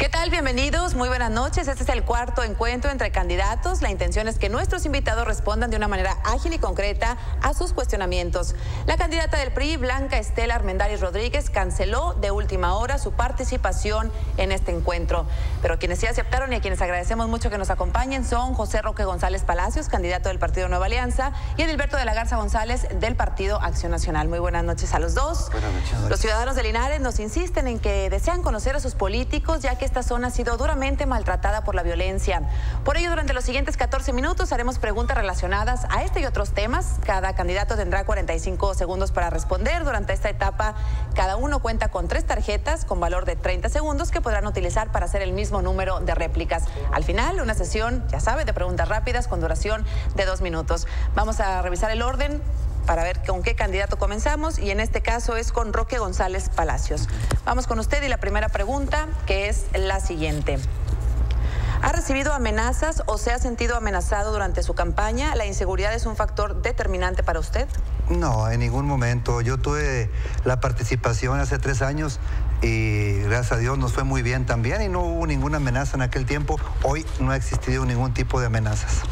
¿Qué tal? Bienvenidos, muy buenas noches. Este es el cuarto encuentro entre candidatos. La intención es que nuestros invitados respondan de una manera ágil y concreta a sus cuestionamientos. La candidata del PRI, Blanca Estela Armendáriz Rodríguez, canceló de última hora su participación en este encuentro. Pero quienes sí aceptaron y a quienes agradecemos mucho que nos acompañen son José Roque González Palacios, candidato del Partido Nueva Alianza, y Edilberto de la Garza González, del Partido Acción Nacional. Muy buenas noches a los dos. Buenas noches. Los ciudadanos de Linares nos insisten en que desean conocer a sus políticos, ya que esta zona ha sido duramente maltratada por la violencia. Por ello, durante los siguientes 14 minutos haremos preguntas relacionadas a este y otros temas. Cada candidato tendrá 45 segundos para responder. Durante esta etapa, cada uno cuenta con 3 tarjetas con valor de 30 segundos que podrán utilizar para hacer el mismo número de réplicas. Al final, una sesión, ya sabe, de preguntas rápidas con duración de 2 minutos. Vamos a revisar el orden para ver con qué candidato comenzamos, y en este caso es con Roque González Palacios. Vamos con usted y la primera pregunta, que es la siguiente. ¿Ha recibido amenazas o se ha sentido amenazado durante su campaña? ¿La inseguridad es un factor determinante para usted? No, en ningún momento. Yo tuve la participación hace 3 años y gracias a Dios nos fue muy bien también y no hubo ninguna amenaza en aquel tiempo. Hoy no ha existido ningún tipo de amenazas.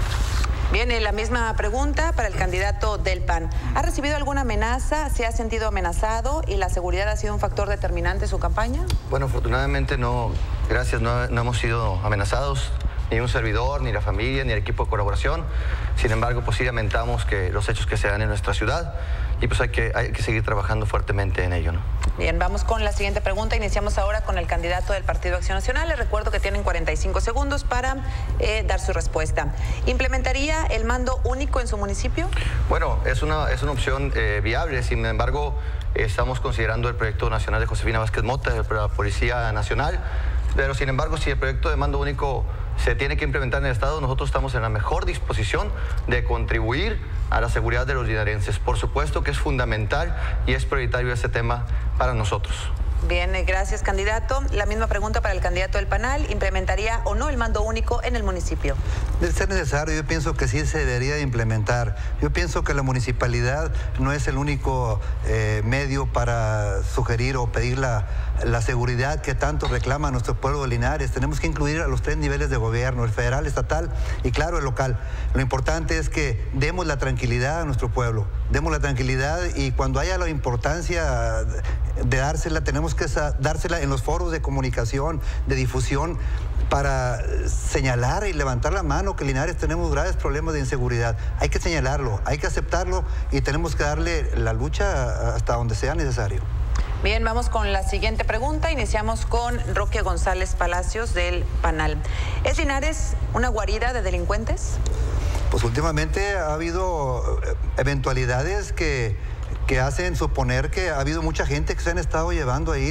Viene la misma pregunta para el candidato del PAN. ¿Ha recibido alguna amenaza? ¿Se ha sentido amenazado y la seguridad ha sido un factor determinante en su campaña? Bueno, afortunadamente no, gracias, no hemos sido amenazados, ni un servidor, ni la familia, ni el equipo de colaboración. Sin embargo, pues sí lamentamos que los hechos que se dan en nuestra ciudad y pues hay que seguir trabajando fuertemente en ello, ¿no? Bien, vamos con la siguiente pregunta. Iniciamos ahora con el candidato del Partido Acción Nacional. Les recuerdo que tienen 45 segundos para dar su respuesta. ¿Implementaría el mando único en su municipio? Bueno, es una opción viable. Sin embargo, estamos considerando el proyecto nacional de Josefina Vázquez Mota, de la Policía Nacional. Pero sin embargo, si el proyecto de mando único se tiene que implementar en el Estado, nosotros estamos en la mejor disposición de contribuir a la seguridad de los linarenses. Por supuesto que es fundamental y es prioritario este tema para nosotros. Bien, gracias, candidato. La misma pregunta para el candidato del PANAL. ¿Implementaría o no el mando único en el municipio? De ser necesario, yo pienso que sí se debería de implementar. Yo pienso que la municipalidad no es el único medio para sugerir o pedir la seguridad que tanto reclama nuestro pueblo de Linares. Tenemos que incluir a los 3 niveles de gobierno, el federal, estatal y claro, el local. Lo importante es que demos la tranquilidad a nuestro pueblo, demos la tranquilidad, y cuando haya la importancia de dársela, tenemos que dársela en los foros de comunicación, de difusión, para señalar y levantar la mano que en Linares tenemos graves problemas de inseguridad. Hay que señalarlo, hay que aceptarlo y tenemos que darle la lucha hasta donde sea necesario. Bien, vamos con la siguiente pregunta. Iniciamos con Roque González Palacios del PANAL. ¿Es Linares una guarida de delincuentes? Pues últimamente ha habido eventualidades que hacen suponer que ha habido mucha gente que se han estado llevando ahí.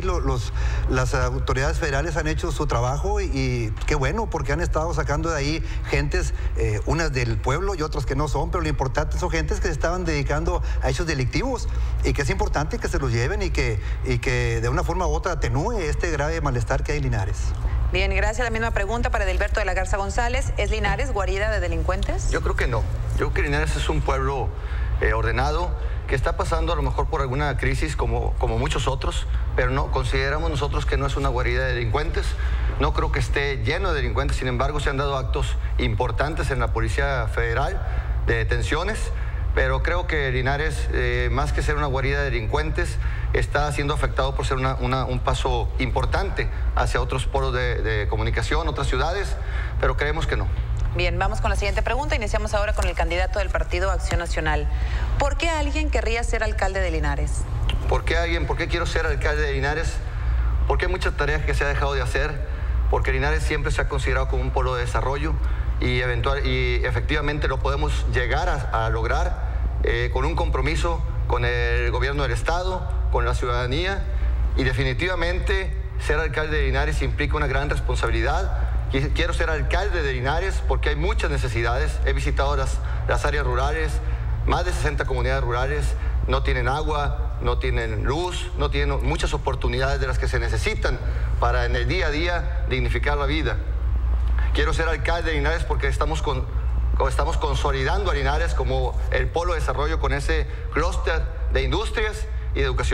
Las autoridades federales han hecho su trabajo y qué bueno, porque han estado sacando de ahí gentes, unas del pueblo y otras que no son, pero lo importante son gentes que se estaban dedicando a hechos delictivos y que es importante que se los lleven y que de una forma u otra atenúe este grave malestar que hay en Linares. Bien, gracias. La misma pregunta para Edilberto de la Garza González. ¿Es Linares guarida de delincuentes? Yo creo que no. Yo creo que Linares es un pueblo ordenado, que está pasando a lo mejor por alguna crisis como muchos otros, pero no consideramos nosotros que no es una guarida de delincuentes. No creo que esté lleno de delincuentes. Sin embargo, se han dado actos importantes en la Policía Federal de detenciones, pero creo que Linares, más que ser una guarida de delincuentes, está siendo afectado por ser un paso importante hacia otros polos de comunicación, otras ciudades, pero creemos que no. Bien, vamos con la siguiente pregunta. Iniciamos ahora con el candidato del Partido Acción Nacional. ¿Por qué alguien querría ser alcalde de Linares? ¿Por qué quiero ser alcalde de Linares? Porque hay muchas tareas que se ha dejado de hacer, porque Linares siempre se ha considerado como un polo de desarrollo y efectivamente lo podemos llegar a lograr con un compromiso con el gobierno del Estado, con la ciudadanía, y definitivamente ser alcalde de Linares implica una gran responsabilidad. Quiero ser alcalde de Linares porque hay muchas necesidades. He visitado las áreas rurales, más de 60 comunidades rurales no tienen agua, no tienen luz, no tienen muchas oportunidades de las que se necesitan para en el día a día dignificar la vida. Quiero ser alcalde de Linares porque estamos consolidando a Linares como el polo de desarrollo con ese clúster de industrias y de educación.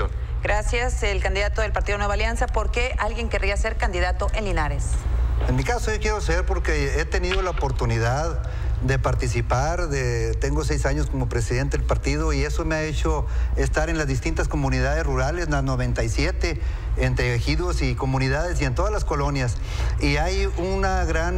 Gracias. El candidato del Partido Nueva Alianza, ¿por qué alguien querría ser candidato en Linares? En mi caso yo quiero ser porque he tenido la oportunidad de participar, tengo 6 años como presidente del partido y eso me ha hecho estar en las distintas comunidades rurales, las 97, entre ejidos y comunidades y en todas las colonias. Y hay un gran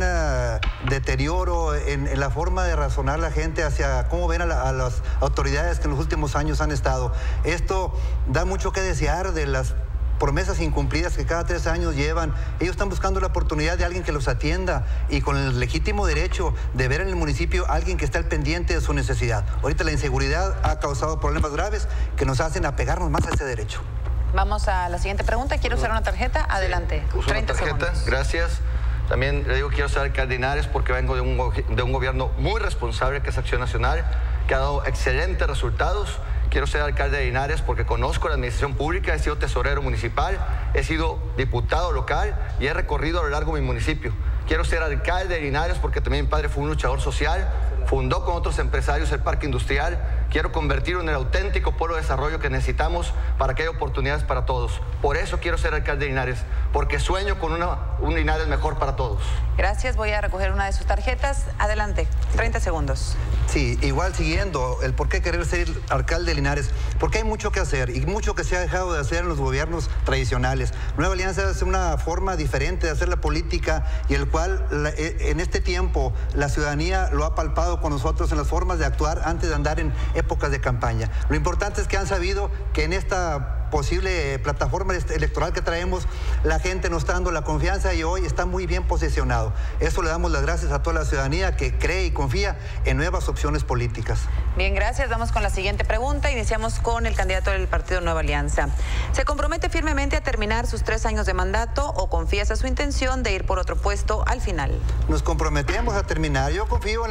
deterioro en la forma de razonar la gente hacia cómo ven a las autoridades que en los últimos años han estado. Esto da mucho que desear de las promesas incumplidas que cada 3 años llevan. Ellos están buscando la oportunidad de alguien que los atienda y con el legítimo derecho de ver en el municipio a alguien que está al pendiente de su necesidad. Ahorita la inseguridad ha causado problemas graves que nos hacen apegarnos más a ese derecho. Vamos a la siguiente pregunta. ¿Quiere usar una tarjeta? Adelante. Sí, 30 una tarjeta. segundos. Gracias. También le digo que quiero ser alcalde de Linares porque vengo de un gobierno muy responsable que es Acción Nacional, que ha dado excelentes resultados. Quiero ser alcalde de Linares porque conozco la administración pública, he sido tesorero municipal, he sido diputado local y he recorrido a lo largo de mi municipio. Quiero ser alcalde de Linares porque también mi padre fue un luchador social, fundó con otros empresarios el parque industrial. Quiero convertirlo en el auténtico polo de desarrollo que necesitamos para que haya oportunidades para todos. Por eso quiero ser alcalde de Linares, porque sueño con un Linares mejor para todos. Gracias, voy a recoger una de sus tarjetas. Adelante, 30 segundos. Sí, igual siguiendo el por qué querer ser alcalde de Linares, porque hay mucho que hacer y mucho que se ha dejado de hacer en los gobiernos tradicionales. Nueva Alianza es una forma diferente de hacer la política y el cual en este tiempo la ciudadanía lo ha palpado con nosotros en las formas de actuar antes de andar en épocas de campaña. Lo importante es que han sabido que en esta posible plataforma electoral que traemos, la gente nos está dando la confianza y hoy está muy bien posicionado. Eso le damos las gracias a toda la ciudadanía que cree y confía en nuevas opciones políticas. Bien, gracias. Vamos con la siguiente pregunta. Iniciamos con el candidato del Partido Nueva Alianza. ¿Se compromete firmemente a terminar sus 3 años de mandato o confiesa su intención de ir por otro puesto al final? Nos comprometemos a terminar. Yo confío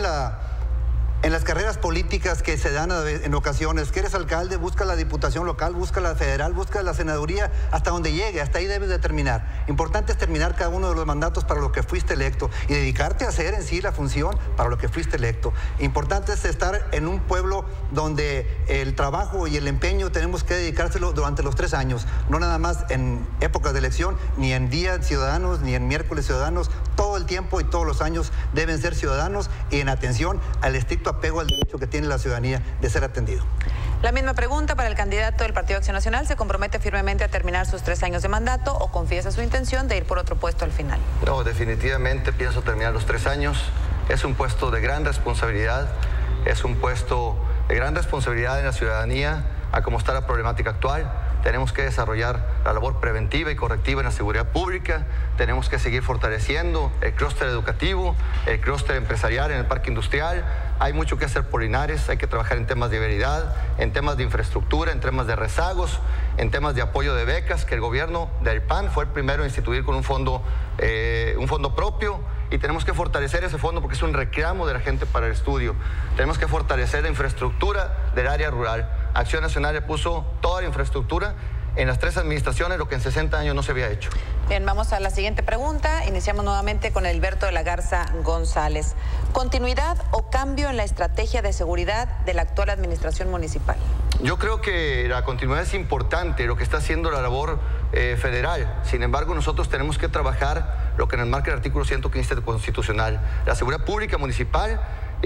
en las carreras políticas que se dan en ocasiones. Que eres alcalde, busca la diputación local, busca la federal, busca la senaduría, hasta donde llegue, hasta ahí debes de terminar. Importante es terminar cada uno de los mandatos para lo que fuiste electo y dedicarte a hacer en sí la función para lo que fuiste electo. Importante es estar en un pueblo donde el trabajo y el empeño tenemos que dedicárselo durante los 3 años, no nada más en épocas de elección, ni en días ciudadanos, ni en miércoles ciudadanos. Todo el tiempo y todos los años deben ser ciudadanos y en atención al estricto apego al derecho que tiene la ciudadanía de ser atendido. La misma pregunta para el candidato del Partido Acción Nacional. ¿Se compromete firmemente a terminar sus 3 años de mandato o confiesa su intención de ir por otro puesto al final? No, definitivamente pienso terminar los 3 años. Es un puesto de gran responsabilidad, es un puesto de gran responsabilidad en la ciudadanía a cómo está la problemática actual. Tenemos que desarrollar la labor preventiva y correctiva en la seguridad pública. Tenemos que seguir fortaleciendo el clúster educativo, el clúster empresarial en el parque industrial. Hay mucho que hacer por Linares, hay que trabajar en temas de vialidad, en temas de infraestructura, en temas de rezagos, en temas de apoyo de becas, que el gobierno del PAN fue el primero a instituir con un fondo propio. Y tenemos que fortalecer ese fondo porque es un reclamo de la gente para el estudio. Tenemos que fortalecer la infraestructura del área rural. Acción Nacional le puso toda la infraestructura en las 3 administraciones, lo que en 60 años no se había hecho. Bien, vamos a la siguiente pregunta. Iniciamos nuevamente con Alberto de la Garza González. ¿Continuidad o cambio en la estrategia de seguridad de la actual administración municipal? Yo creo que la continuidad es importante, lo que está haciendo la labor federal. Sin embargo, nosotros tenemos que trabajar lo que nos marca el artículo 115 constitucional. La seguridad pública municipal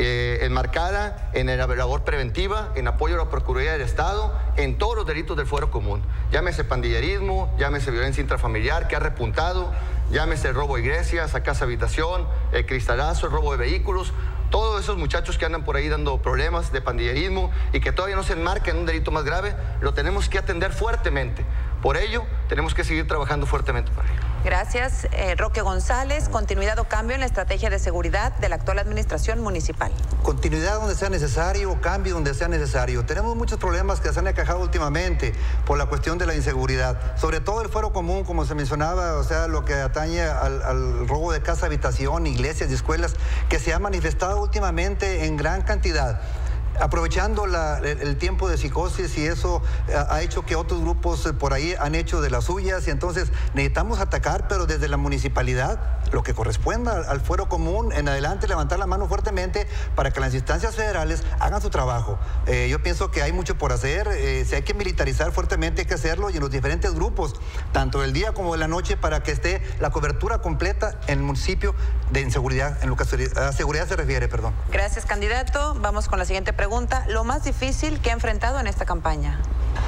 enmarcada en la labor preventiva, en apoyo a la Procuraduría del Estado, en todos los delitos del fuero común. Llámese pandillerismo, llámese violencia intrafamiliar, que ha repuntado, llámese el robo de iglesias, a casa habitación, el cristalazo, el robo de vehículos. Todos esos muchachos que andan por ahí dando problemas de pandillerismo y que todavía no se enmarcan en un delito más grave, lo tenemos que atender fuertemente. Por ello, tenemos que seguir trabajando fuertemente para ello. Gracias. Roque González, ¿continuidad o cambio en la estrategia de seguridad de la actual administración municipal? Continuidad donde sea necesario, cambio donde sea necesario. Tenemos muchos problemas que se han aquejado últimamente por la cuestión de la inseguridad, sobre todo el fuero común, como se mencionaba, o sea, lo que atañe al robo de casa, habitación, iglesias y escuelas, que se ha manifestado últimamente en gran cantidad. aprovechando el tiempo de psicosis, y eso ha hecho que otros grupos por ahí han hecho de las suyas, y entonces necesitamos atacar, pero desde la municipalidad, lo que corresponda al fuero común, en adelante levantar la mano fuertemente para que las instancias federales hagan su trabajo. Yo pienso que hay mucho por hacer, si hay que militarizar fuertemente hay que hacerlo, y en los diferentes grupos, tanto del día como de la noche, para que esté la cobertura completa en el municipio de inseguridad, en lo que a seguridad se refiere, perdón. Gracias, candidato. Vamos con la siguiente pregunta. Lo más difícil que ha enfrentado en esta campaña.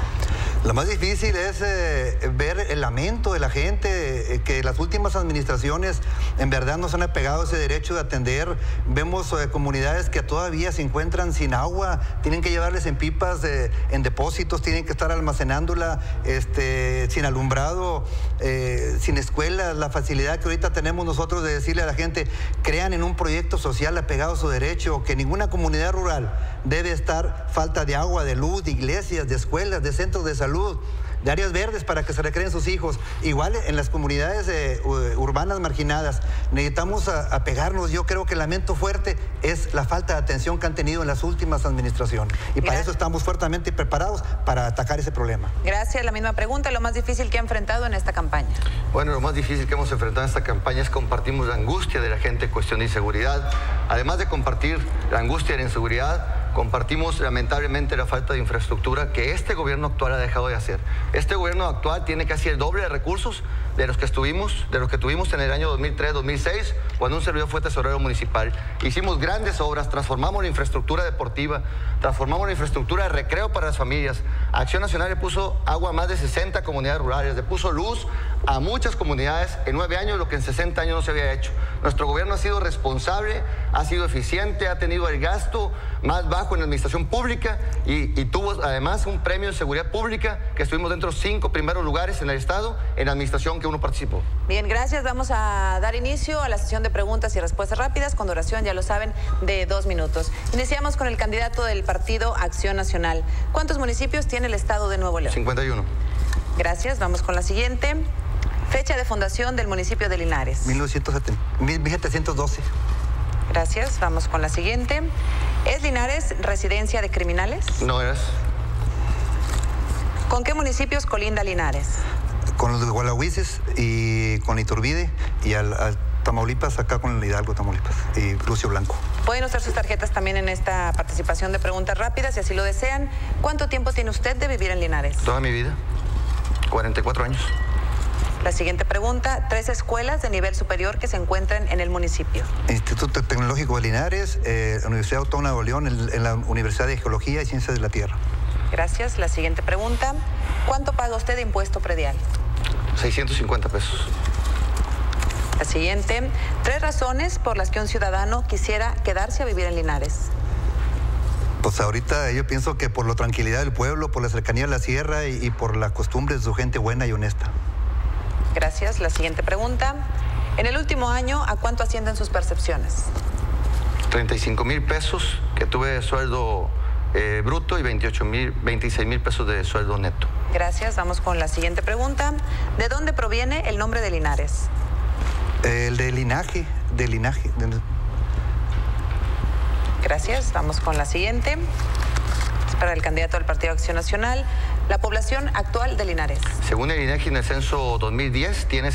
Lo más difícil es ver el lamento de la gente, que las últimas administraciones en verdad nos han apegado a ese derecho de atender. Vemos comunidades que todavía se encuentran sin agua, tienen que llevarles en pipas, en depósitos, tienen que estar almacenándola, sin alumbrado, sin escuelas. La facilidad que ahorita tenemos nosotros de decirle a la gente, crean en un proyecto social apegado a su derecho, que ninguna comunidad rural debe estar falta de agua, de luz, de iglesias, de escuelas, de centros de salud, de áreas verdes para que se recreen sus hijos. Igual en las comunidades urbanas marginadas necesitamos apegarnos. Yo creo que el lamento fuerte es la falta de atención que han tenido en las últimas administraciones, y para eso estamos fuertemente preparados para atacar ese problema. Gracias. La misma pregunta, lo más difícil que ha enfrentado en esta campaña. Bueno, lo más difícil que hemos enfrentado en esta campaña es compartimos la angustia de la gente en cuestión de inseguridad. Además de compartir la angustia de la inseguridad, compartimos lamentablemente la falta de infraestructura que este gobierno actual ha dejado de hacer. Este gobierno actual tiene casi el doble de recursos de los que tuvimos en el año 2003-2006, cuando un servidor fue tesorero municipal. Hicimos grandes obras, transformamos la infraestructura deportiva, transformamos la infraestructura de recreo para las familias. Acción Nacional le puso agua a más de 60 comunidades rurales, le puso luz a muchas comunidades en 9 años, lo que en 60 años no se había hecho. Nuestro gobierno ha sido responsable, ha sido eficiente, ha tenido el gasto más bajo en la administración pública y tuvo además un premio en seguridad pública, que estuvimos dentro de los 5 primeros lugares en el estado en la administración que uno participó. Bien, gracias. Vamos a dar inicio a la sesión de preguntas y respuestas rápidas con duración, ya lo saben, de 2 minutos. Iniciamos con el candidato del partido Acción Nacional. ¿Cuántos municipios tiene el estado de Nuevo León? 51. Gracias. Vamos con la siguiente. Fecha de fundación del municipio de Linares. 1712. Gracias. Vamos con la siguiente. ¿Es Linares residencia de criminales? No es. ¿Con qué municipios colinda Linares? Con los de Gualahuises y con Iturbide, y al Tamaulipas, acá con el Hidalgo, Tamaulipas, y Lucio Blanco. Pueden usar sus tarjetas también en esta participación de preguntas rápidas, si así lo desean. ¿Cuánto tiempo tiene usted de vivir en Linares? Toda mi vida, 44 años. La siguiente pregunta, 3 escuelas de nivel superior que se encuentran en el municipio. Instituto Tecnológico de Linares, Universidad Autónoma de Nuevo León, en la Universidad de Geología y Ciencias de la Tierra. Gracias. La siguiente pregunta, ¿cuánto paga usted de impuesto predial? 650 pesos. La siguiente, 3 razones por las que un ciudadano quisiera quedarse a vivir en Linares. Pues ahorita yo pienso que por la tranquilidad del pueblo, por la cercanía a la sierra y por la costumbre de su gente buena y honesta. Gracias. La siguiente pregunta, en el último año, ¿a cuánto ascienden sus percepciones? 35,000 pesos que tuve de sueldo bruto y 26,000 pesos de sueldo neto. Gracias. Vamos con la siguiente pregunta. ¿De dónde proviene el nombre de Linares? El de linaje. Gracias. Vamos con la siguiente. Es para el candidato del Partido Acción Nacional. La población actual de Linares. Según el INEGI, en el censo 2010, tiene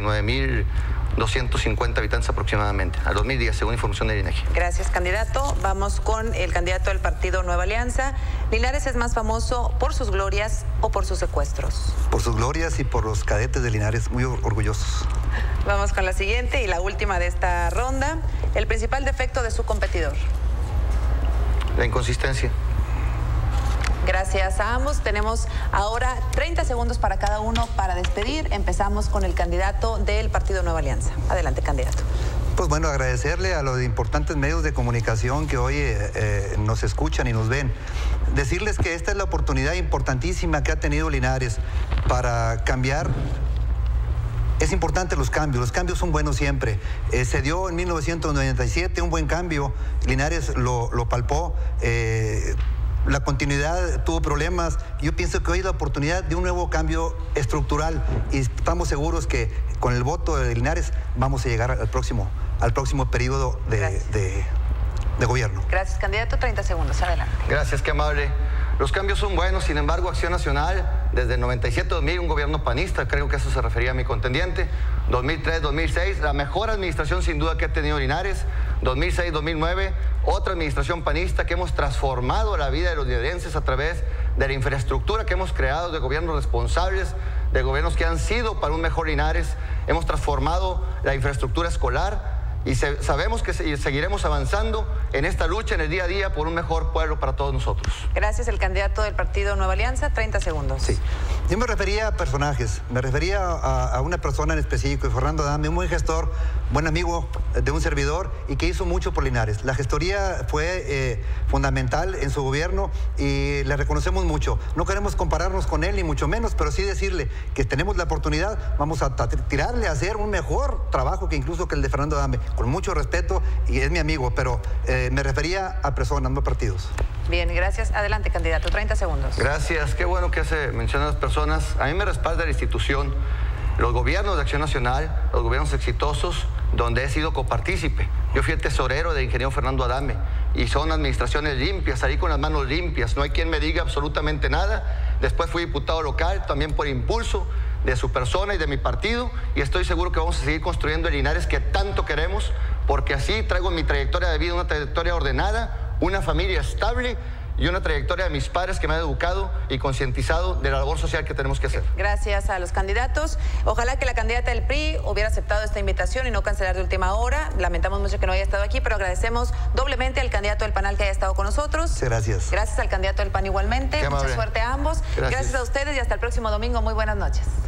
79,250 habitantes aproximadamente. Al 2010, según información del INEGI. Gracias, candidato. Vamos con el candidato del partido Nueva Alianza. ¿Linares es más famoso por sus glorias o por sus secuestros? Por sus glorias y por los cadetes de Linares, muy orgullosos. Vamos con la siguiente y la última de esta ronda. El principal defecto de su competidor. La inconsistencia. Gracias a ambos. Tenemos ahora 30 segundos para cada uno para despedir. Empezamos con el candidato del Partido Nueva Alianza. Adelante, candidato. Pues bueno, agradecerle a los importantes medios de comunicación que hoy nos escuchan y nos ven. Decirles que esta es la oportunidad importantísima que ha tenido Linares para cambiar. Es importante los cambios son buenos siempre. Se dio en 1997 un buen cambio, Linares lo palpó. La continuidad tuvo problemas. Yo pienso que hoy es la oportunidad de un nuevo cambio estructural y estamos seguros que con el voto de Linares vamos a llegar al próximo periodo de gobierno. Gracias, candidato. 30 segundos. Adelante. Gracias, qué amable. Los cambios son buenos, sin embargo, Acción Nacional, desde el 97-2000, un gobierno panista, creo que eso se refería a mi contendiente, 2003-2006, la mejor administración sin duda que ha tenido Linares, 2006-2009, otra administración panista que hemos transformado la vida de los linarenses a través de la infraestructura que hemos creado, de gobiernos responsables, de gobiernos que han sido para un mejor Linares, hemos transformado la infraestructura escolar, y sabemos que seguiremos avanzando en esta lucha en el día a día por un mejor pueblo para todos nosotros. Gracias, el candidato del partido Nueva Alianza, 30 segundos. Sí, yo me refería a personajes, me refería a una persona en específico, Fernando Adame, un buen gestor, buen amigo de un servidor y que hizo mucho por Linares. La gestoría fue fundamental en su gobierno y le reconocemos mucho. No queremos compararnos con él ni mucho menos, pero sí decirle que tenemos la oportunidad, vamos a tirarle a hacer un mejor trabajo que incluso que el de Fernando Adame. Con mucho respeto, y es mi amigo, pero me refería a personas, no a partidos. Bien, gracias. Adelante, candidato, 30 segundos. Gracias, qué bueno que se mencionan las personas. A mí me respalda la institución, los gobiernos de Acción Nacional, los gobiernos exitosos, donde he sido copartícipe. Yo fui el tesorero del ingeniero Fernando Adame, y son administraciones limpias, salí con las manos limpias, no hay quien me diga absolutamente nada. Después fui diputado local, también por impulso de su persona y de mi partido, y estoy seguro que vamos a seguir construyendo el Linares que tanto queremos, porque así traigo en mi trayectoria de vida una trayectoria ordenada, una familia estable y una trayectoria de mis padres que me han educado y concientizado de la labor social que tenemos que hacer. Gracias a los candidatos. Ojalá que la candidata del PRI hubiera aceptado esta invitación y no cancelar de última hora. Lamentamos mucho que no haya estado aquí, pero agradecemos doblemente al candidato del PAN que haya estado con nosotros. Sí, gracias. Gracias al candidato del PAN igualmente. Mucha suerte a ambos. Gracias a ustedes y hasta el próximo domingo. Muy buenas noches.